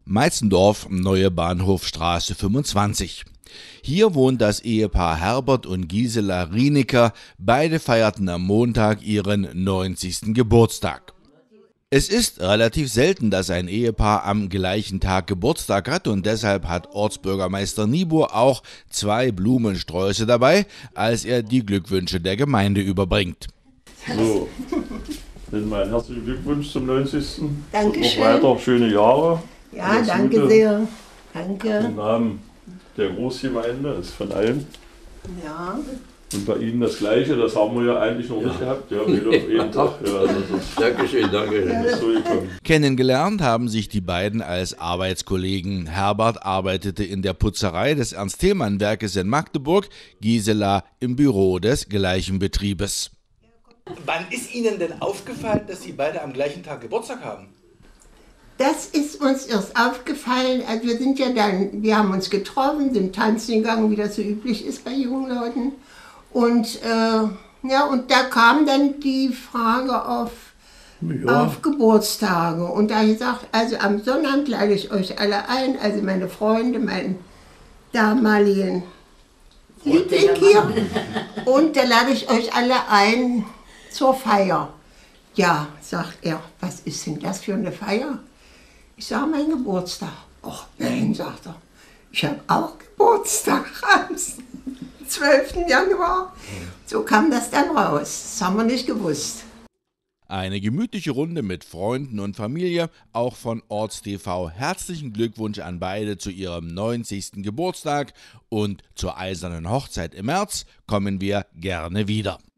Meitzendorf, Neue Bahnhofstraße 25. Hier wohnt das Ehepaar Herbert und Gisela Rienecker. Beide feierten am Montag ihren 90. Geburtstag. Es ist relativ selten, dass ein Ehepaar am gleichen Tag Geburtstag hat, und deshalb hat Ortsbürgermeister Niebuhr auch 2 Blumensträuße dabei, als er die Glückwünsche der Gemeinde überbringt. So, dann meinen herzlichen Glückwunsch zum 90. Dankeschön. Noch weiter schöne Jahre. Ja, Alles danke Gute. sehr. Danke. Im Namen der Großgemeinde, ist von allen. Ja. Und bei Ihnen das Gleiche, das haben wir ja eigentlich noch nicht gehabt. Ja, wieder auf jeden Tag. Ja, das ist Dankeschön, danke. so gekommen. Kennengelernt haben sich die beiden als Arbeitskollegen. Herbert arbeitete in der Putzerei des Ernst-Thälmann-Werkes in Magdeburg, Gisela im Büro des gleichen Betriebes. Wann ist Ihnen denn aufgefallen, dass Sie beide am gleichen Tag Geburtstag haben? Das ist uns erst aufgefallen, also wir haben uns getroffen, sind tanzen gegangen, wie das so üblich ist bei jungen Leuten. Und und da kam dann die Frage auf Geburtstage. Und da habe ich gesagt, also am Sonnabend lade ich euch alle ein, also meine Freunde, meinen damaligen Liebling hier. Und da lade ich euch alle ein zur Feier. Ja, sagt er, was ist denn das für eine Feier? Ich sage, mein Geburtstag. Ach nein, sagt er, ich habe auch Geburtstag am 12. Januar. So kam das dann raus. Das haben wir nicht gewusst. Eine gemütliche Runde mit Freunden und Familie, auch von ORTStv. Herzlichen Glückwunsch an beide zu ihrem 90. Geburtstag, und zur eisernen Hochzeit im März kommen wir gerne wieder.